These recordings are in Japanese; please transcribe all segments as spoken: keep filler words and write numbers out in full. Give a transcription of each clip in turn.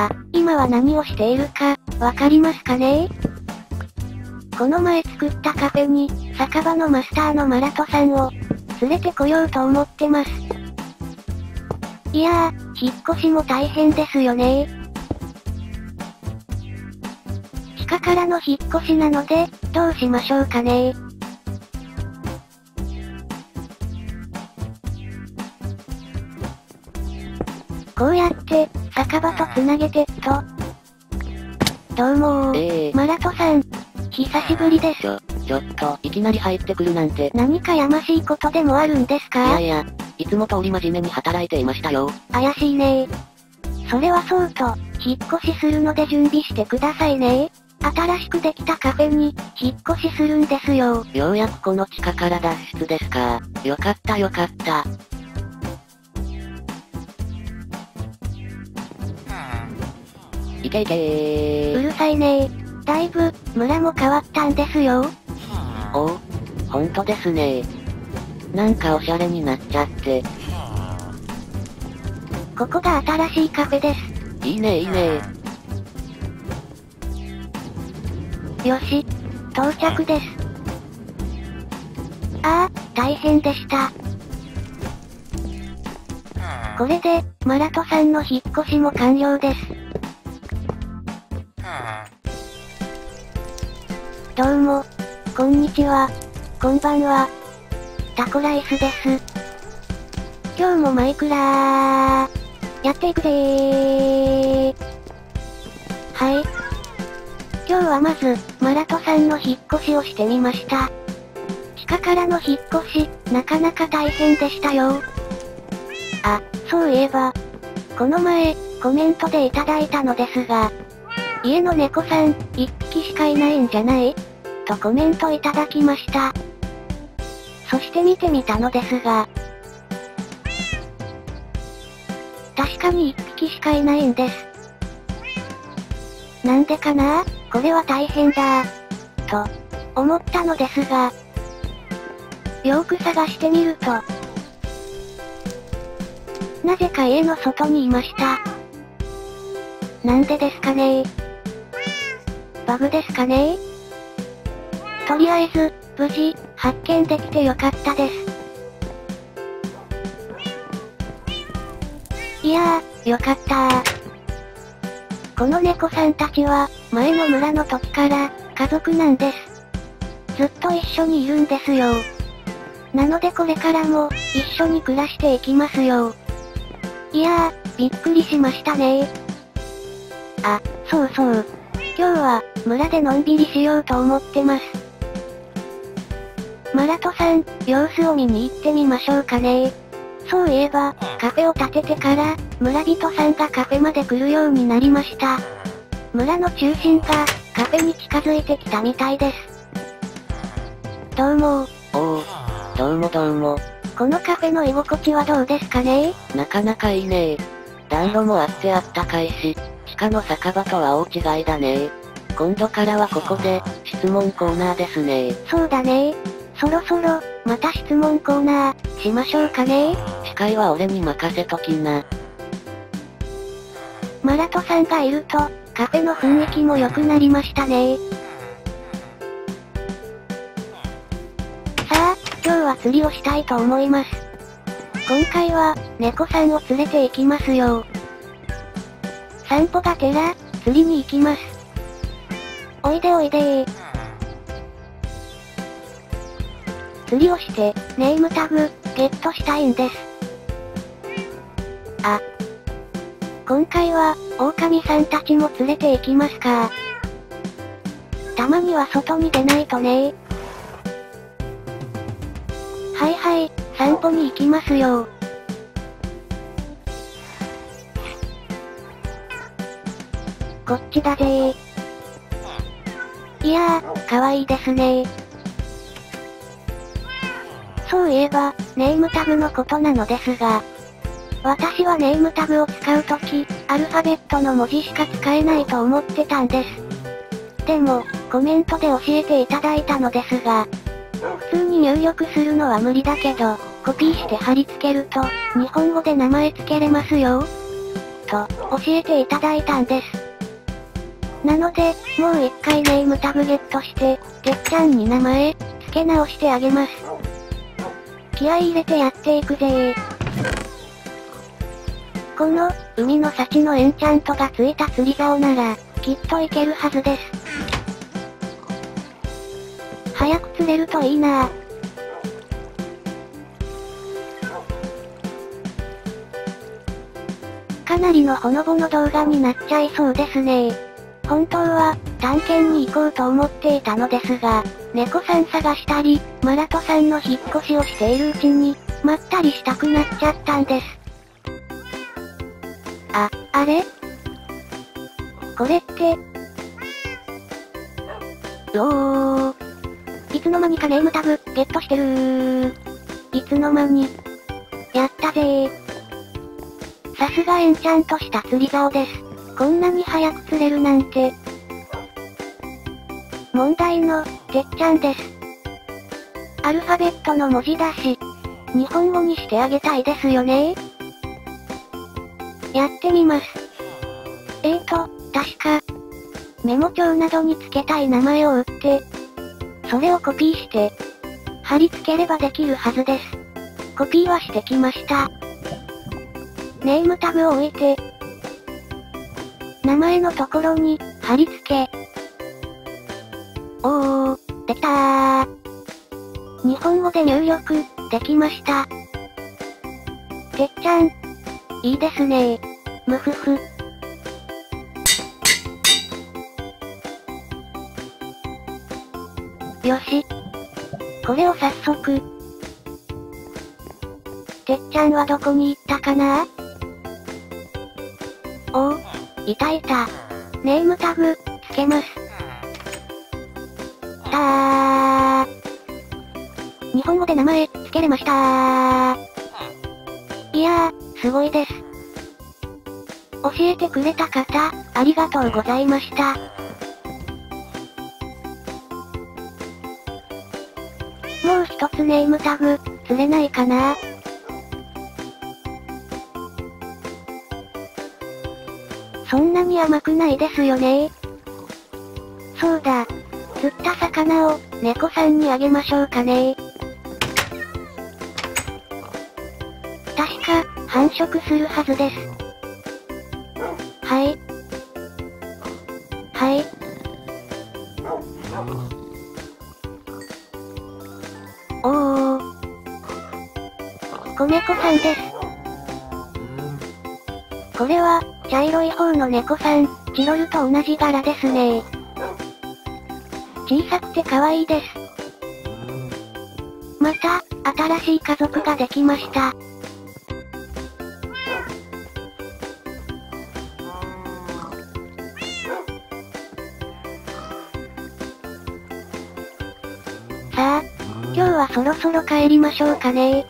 あ、今は何をしているか、わかりますかね？この前作ったカフェに、酒場のマスターのマラトさんを、連れてこようと思ってます。いやー、引っ越しも大変ですよねー。地下からの引っ越しなので、どうしましょうかねー。こうやって、酒場と繋げてっと。どうもー、 ええー、 マラトさん。久しぶりです。 ちょ、ちょっと、いきなり入ってくるなんて。 何かやましいことでもあるんですか？ いやいや、いつも通り真面目に働いていましたよ。 怪しいねー。それはそうと、引っ越しするので準備してくださいねー。新しくできたカフェに、引っ越しするんですよ。 ようやくこの地下から脱出ですか。よかったよかった。いけいけー。 うるさいねー。だいぶ、村も変わったんですよ。 おお、ほんとですねー。なんかおしゃれになっちゃって。 ここが新しいカフェです。 いいねいいねー。よし、到着です。ああ、大変でした。これで、マラトさんの引っ越しも完了です。どうも、こんにちは、こんばんは。タコライスです。今日もマイクラー、やっていくぜー。はい。今日はまず、マラトさんの引っ越しをしてみました。地下からの引っ越し、なかなか大変でしたよ。あ、そういえば、この前、コメントでいただいたのですが、家の猫さん、一匹しかいないんじゃないとコメントいただきました。そして見てみたのですが、確かに一匹しかいないんです。なんでかな？これは大変だと、思ったのですが、よーく探してみると、なぜか家の外にいました。なんでですかねー。バグですかねー。とりあえず、無事、発見できてよかったです。いやー、よかったー。この猫さんたちは、前の村の時から、家族なんです。ずっと一緒にいるんですよ。なのでこれからも、一緒に暮らしていきますよ。いやー、びっくりしましたねー。あ、そうそう。今日は、村でのんびりしようと思ってます。マラトさん、様子を見に行ってみましょうかねー。そういえば、カフェを建ててから、村人さんがカフェまで来るようになりました。村の中心が、カフェに近づいてきたみたいです。どうもー。 おお、どうもどうも。 このカフェの居心地はどうですかねー？なかなかいいねー。暖炉もあってあったかいし、地下の酒場とは大違いだねー。今度からはここで、質問コーナーですねー。 そうだねー。そろそろ、また質問コーナー、しましょうかねー。 司会は俺に任せときな。 マラトさんがいると、カフェの雰囲気も良くなりましたねー。さあ、今日は釣りをしたいと思います。今回は、猫さんを連れて行きますよ。散歩がてら、釣りに行きます。おいでおいでー。釣りをして、ネームタグ、ゲットしたいんです。あ。今回は、狼さんたちも連れて行きますか。たまには外に出ないとね。はいはい、散歩に行きますよ。こっちだぜー。いやー、かわいいですねー。そういえば、ネームタグのことなのですが、私はネームタグを使うとき、アルファベットの文字しか使えないと思ってたんです。でも、コメントで教えていただいたのですが、普通に入力するのは無理だけど、コピーして貼り付けると、日本語で名前付けれますよ。 と、教えていただいたんです。なので、もう一回ネームタグゲットして、てっちゃんに名前、付け直してあげます。気合い入れてやっていくぜー。この、海の幸のエンチャントがついた釣り竿なら、きっといけるはずです。早く釣れるといいなぁ。かなりのほのぼの動画になっちゃいそうですね。本当は、探検に行こうと思っていたのですが、猫さん探したり、マラトさんの引っ越しをしているうちに、まったりしたくなっちゃったんです。あ、あれ？これって、うおー。いつの間にかネームタグ、ゲットしてるー。いつの間に。やったぜー。さすがエンチャントした釣り竿です。こんなに早く釣れるなんて。問題の、てっちゃんです。アルファベットの文字だし、日本語にしてあげたいですよねー。やってみます。えーと、確か、メモ帳などに付けたい名前を打って、それをコピーして、貼り付ければできるはずです。コピーはしてきました。ネームタグを置いて、名前のところに、貼り付け。おー、できたー。日本語で入力、できました。てっちゃん。いいですねー。むふふ。よし。これを早速。てっちゃんはどこに行ったかな？おお、いたいた。ネームタグ、つけます。たー。日本語で名前、つけれましたー。いやー、すごいです。教えてくれた方、ありがとうございました。もう一つネームタグ、釣れないかな？そんなに甘くないですよね。そうだ。釣った魚を、猫さんにあげましょうかね。確か、繁殖するはずです。はい。はい。おー。子猫さんです。これは、茶色い方の猫さん、チロルと同じ柄ですね。小さくて可愛いです。また、新しい家族ができました。さあ、今日はそろそろ帰りましょうかね。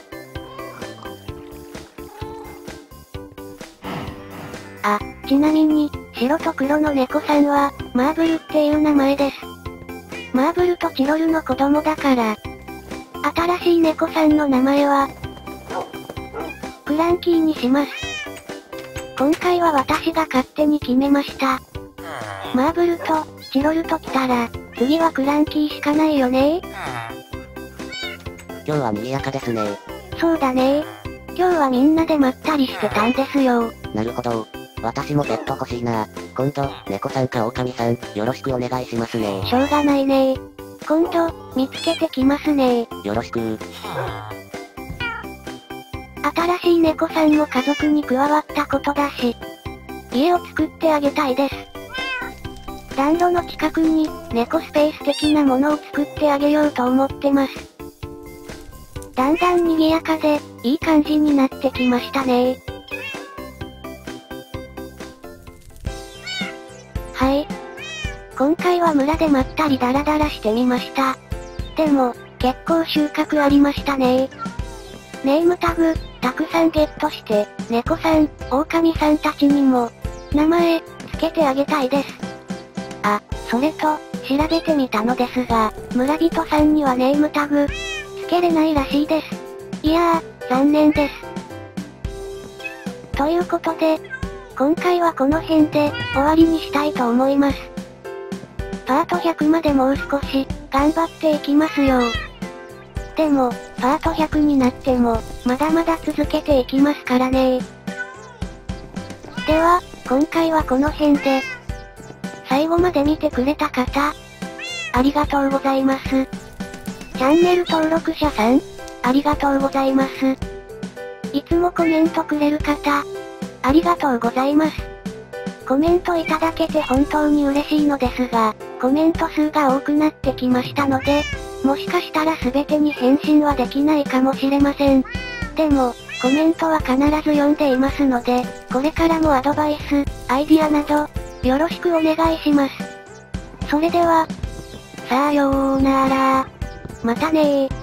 あ、ちなみに、白と黒の猫さんは、マーブルっていう名前です。マーブルとチロルの子供だから。新しい猫さんの名前は、クランキーにします。今回は私が勝手に決めました。マーブルと、チロルと来たら、次はクランキーしかないよね。 今日は賑やかですね。 そうだね。今日はみんなでまったりしてたんですよ。 なるほど。私もペット欲しいな。今度、猫さんか狼さん、よろしくお願いしますね。 しょうがないね。今度、見つけてきますね。 よろしく。 新しい猫さんも家族に加わったことだし、家を作ってあげたいです。暖炉の近くに、猫スペース的なものを作ってあげようと思ってます。だんだん賑やかで、いい感じになってきましたね。はい。今回は村でまったりダラダラしてみました。でも、結構収穫ありましたね。ネームタグ、たくさんゲットして、猫さん、狼さんたちにも、名前、つけてあげたいです。あ、それと、調べてみたのですが、村人さんにはネームタグ、つけれないらしいです。いやー、残念です。ということで、 今回はこの辺で、終わりにしたいと思います。パートひゃくまでもう少し、頑張っていきますよ。でも、パートひゃくになっても、まだまだ続けていきますからね。では、今回はこの辺で。最後まで見てくれた方、ありがとうございます。チャンネル登録者さん、ありがとうございます。いつもコメントくれる方、ありがとうございます。コメントいただけて本当に嬉しいのですが、コメント数が多くなってきましたので、もしかしたら全てに返信はできないかもしれません。でも、コメントは必ず読んでいますので、これからもアドバイス、アイディアなど、よろしくお願いします。それでは、さようなら。またねー。